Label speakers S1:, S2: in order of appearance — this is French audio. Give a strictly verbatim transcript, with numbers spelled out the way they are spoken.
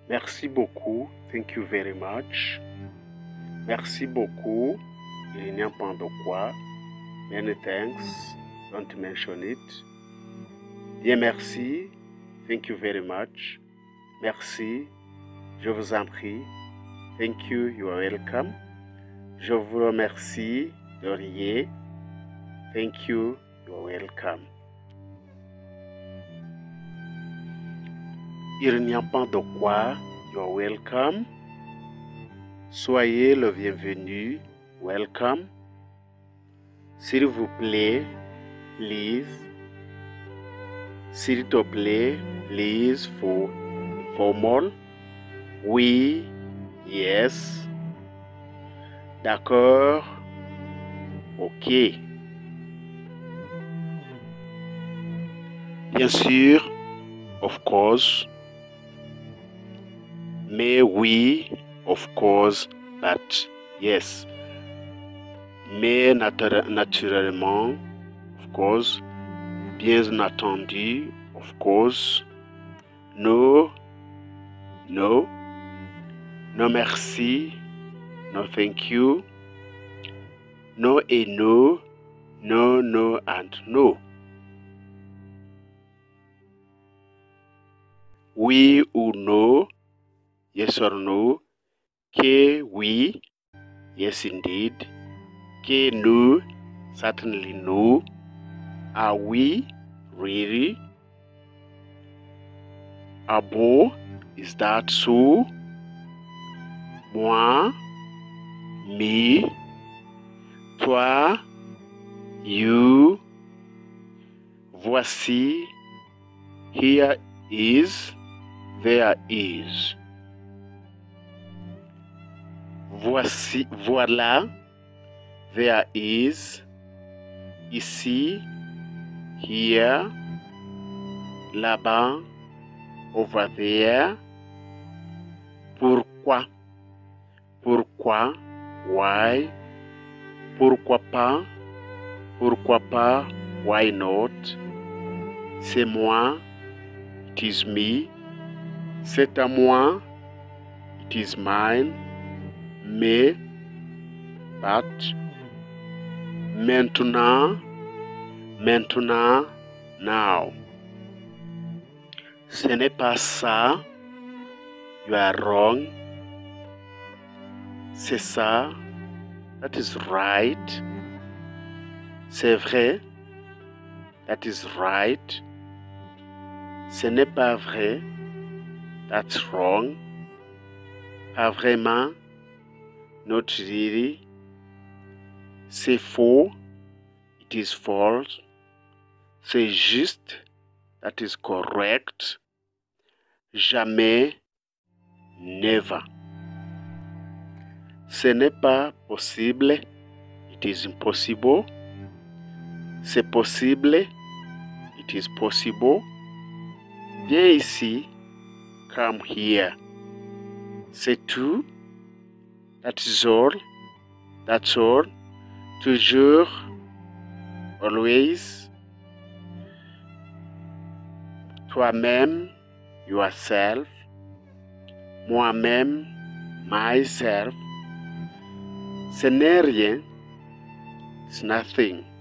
S1: Merci beaucoup. Thank you very much. Merci beaucoup. Il n'y a pas de quoi. Many thanks. Don't mention it. Bien merci. Thank you very much. Merci. Je vous en prie. Thank you. You are welcome. Je vous remercie de rien. Thank you. You are welcome. Il n'y a pas de quoi. You are welcome. Soyez le bienvenu. Welcome. S'il vous plaît. Please. S'il te plaît. Please for formal. Oui. Yes. D'accord. Ok. Bien sûr. Of course. Mais oui. Of course. But yes. Mais natu naturellement. Of course. Bien entendu. Of course. No. No. No merci. No thank you. No et no. No, no and no. Oui ou no. Yes or no. Que oui. Yes indeed. Que no. Certainly no. Are we? Really? Ah bon? Is that so? Moi? Me? Toi? You? Voici? Here is? There is. Voici, voilà. There is. Ici. Here. Là-bas. Over there. Pourquoi? Pourquoi? Why? Pourquoi pas? Pourquoi pas? Why not? C'est moi. It is me. C'est à moi. It is mine. Mais. But. Maintenant. Maintenant. Now. Ce n'est pas ça. You are wrong. C'est ça. That is right. C'est vrai. That is right. Ce n'est pas vrai. That's wrong. Pas vraiment. Not really. C'est faux. It is false. C'est juste. That is correct. Jamais. Never. Ce n'est pas possible. It is impossible. C'est possible. It is possible. Viens ici. Come here. C'est tout. That is all. That's all. Toujours. Always. Toi-même. Yourself. Moi-même. Myself. Ce n'est rien. It's nothing.